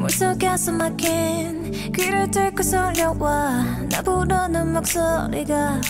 물속에서 막힌 귀를 뚫고 설려와 나 부르는 목소리가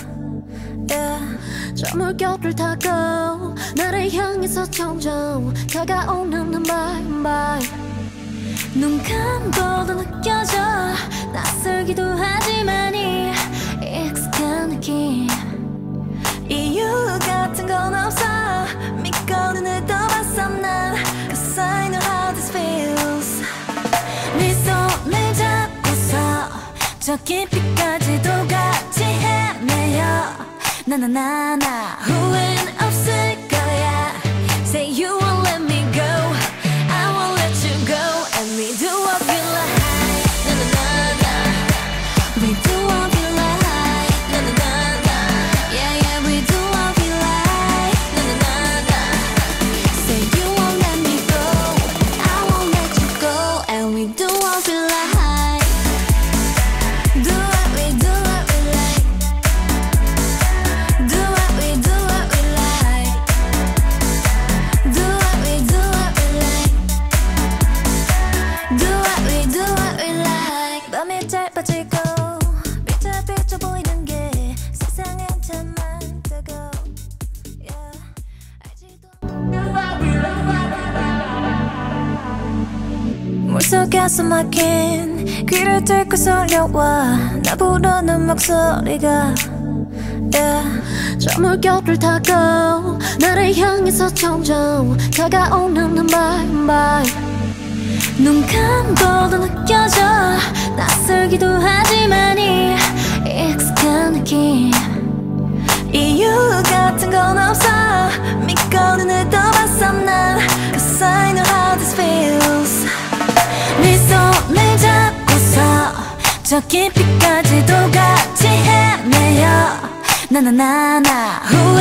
저 물결을 타고 나를 향해서 점점 다가오는 말 눈 감고도 느껴져 낯설기도 하지만 이 익숙한 느낌 이유 같은 건 없어 믿고 눈을 떠봤어 난 Cause I know how this feels 네 손을 잡고서 저 깊이까지도 같이 헤매요 나나나나 후회는 없을 거야 Say you won't let me go I won't let you go And we do what we like 나나나나 We do what we like 나나나나 Yeah yeah we do what we like 나나나나 Say you won't let me go I won't let you go And we do what we like Do what we do what we like Do what we do what we like Do what we do what we like Do what we do what we like 밤이 짧아지고 비춰 보이는 게 세상엔 참 많다고 알지도 물속에서 막힌 귀를 뚫고 설려와 나 부르는 목소리가 저 물결을 타고 나를 향해서 점점 다가오는 말 눈 감고도 느껴져 낯설기도 하지만 이 익숙한 느낌 이유 같은 건 없어 믿고 눈을 떠봤어 난 Cause I know how this feels 네 손을 잡고서 저 깊이까지도 같이 헤매요 나나나나